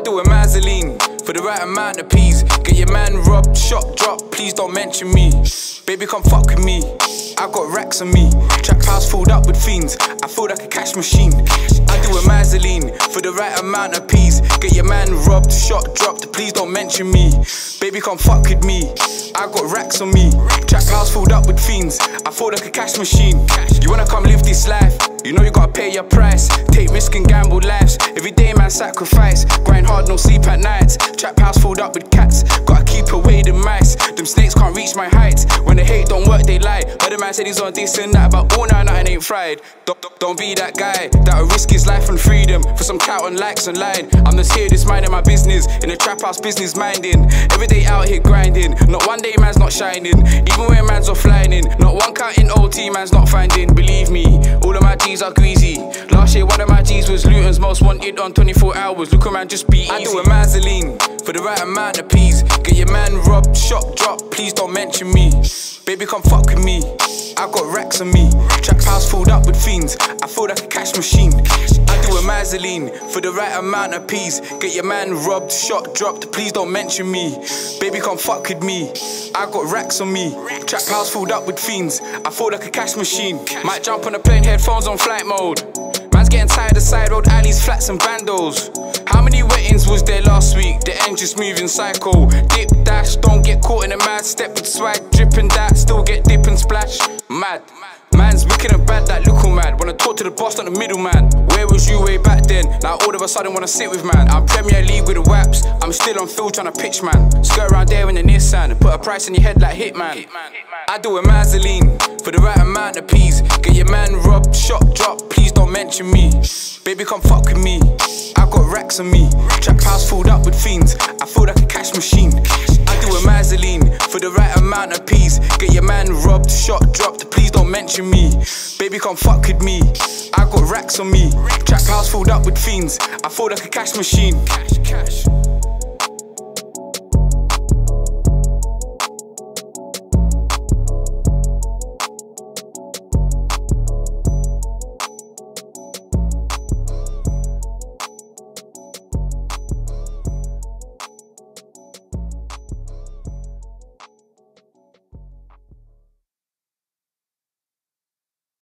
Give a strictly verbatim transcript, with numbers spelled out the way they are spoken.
do a Mazzoline for the right amount of peas. Get your man robbed, shot, drop, please don't mention me. Baby, come fuck with me, I got racks on me. Trap house filled up with fiends, I feel like a cash machine. I do a Mazzoline for the right amount of peas. Get your man robbed, shot, dropped, please don't mention me. Baby, come fuck with me, I got racks on me. Trap house filled up with fiends, I feel like a cash machine. You wanna come live this life, you know you gotta pay your price. Take risk and gamble lives, every day man sacrifice. Grind hard, no sleep at nights. Trap house filled up with cats, gotta keep away the mice. Them snakes can't reach my heights, when they hate don't work they lie. Heard the man said he's on this and that, but all now nothing ain't fried. Don't, don't be that guy that'll risk his life and freedom for some clout and likes online. I'm just here just minding my business, in the trap house business minding. Every day out here grinding, not one day man's not shining. Even when man's offline in, not one counting O T man's not finding. Believe me, all of my G's are greasy. Last year one of my G's was Luton's most wanted on twenty-four hours. Look around, just be easy. I do a Mazzoline for the right amount of peas. Get your man robbed, shot, drop, please don't mention me. Baby, come fuck with me, I got racks on me. Trap house filled up with fiends, I feel like a cash machine. I do a Mazzoline for the right amount of peas. Get your man robbed, shot, dropped, please don't mention me. Baby, come fuck with me, I got racks on me. Trap house filled up with fiends, I feel like a cash machine. Might jump on a plane, headphones on flight mode. Man's getting tired of side road alleys, flats and bandos. How many weddings was there last week? The end just moving cycle. Dip, dash, don't get caught in a mad step with swag. Dripping that, still get dip and splash. Mad. Man's wicked and bad, that look all mad. Wanna talk to the boss, not the middleman. Where was you way back then? Now all of a sudden wanna sit with man. I'm Premier League with the waps, I'm still on field trying to pitch man. Skirt around there in the Nissan, put a price on your head like Hitman. I do a Mazzoline for the right amount of peas. Get your man robbed, shot, drop, please don't mention me. Baby, come fuck with me, I got racks on me. Trap house filled up with fiends, I feel like a cash machine. I do a Mazzoline for the right amount of peas. Get your man robbed, shot, dropped, please don't mention me. Baby, come fuck with me, I got racks on me. Trap house filled up with fiends, I feel like a cash machine. Cash, cash.